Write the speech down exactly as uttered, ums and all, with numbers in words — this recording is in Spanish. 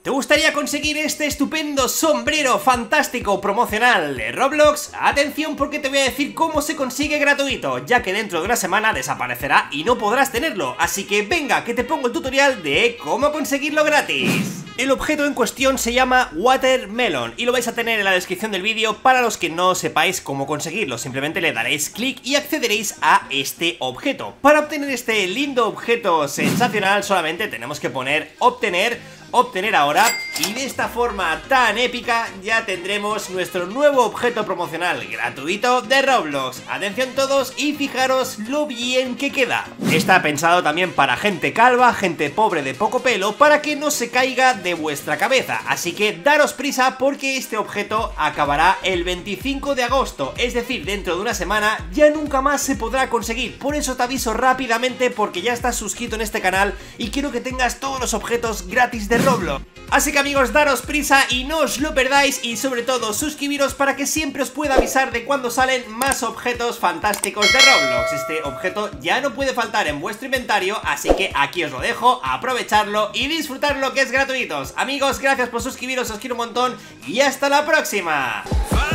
¿Te gustaría conseguir este estupendo sombrero fantástico promocional de Roblox? Atención, porque te voy a decir cómo se consigue gratuito, ya que dentro de una semana desaparecerá y no podrás tenerlo. Así que venga, que te pongo el tutorial de cómo conseguirlo gratis. El objeto en cuestión se llama Watermelon y lo vais a tener en la descripción del vídeo para los que no sepáis cómo conseguirlo. Simplemente le daréis clic y accederéis a este objeto. Para obtener este lindo objeto sensacional solamente tenemos que poner obtener obtener ahora, y de esta forma tan épica ya tendremos nuestro nuevo objeto promocional gratuito de Roblox. Atención todos y fijaros lo bien que queda. Está pensado también para gente calva, gente pobre de poco pelo, para que no se caiga de vuestra cabeza, así que daros prisa porque este objeto acabará el veinticinco de agosto, es decir, dentro de una semana ya nunca más se podrá conseguir. Por eso te aviso rápidamente, porque ya estás suscrito en este canal y quiero que tengas todos los objetos gratis de Roblox. Así que amigos, daros prisa y no os lo perdáis, y sobre todo suscribiros para que siempre os pueda avisar de cuando salen más objetos fantásticos de Roblox. Este objeto ya no puede faltar en vuestro inventario, así que aquí os lo dejo, aprovecharlo y disfrutarlo, que es gratuito. Amigos, gracias por suscribiros, os quiero un montón y hasta la próxima.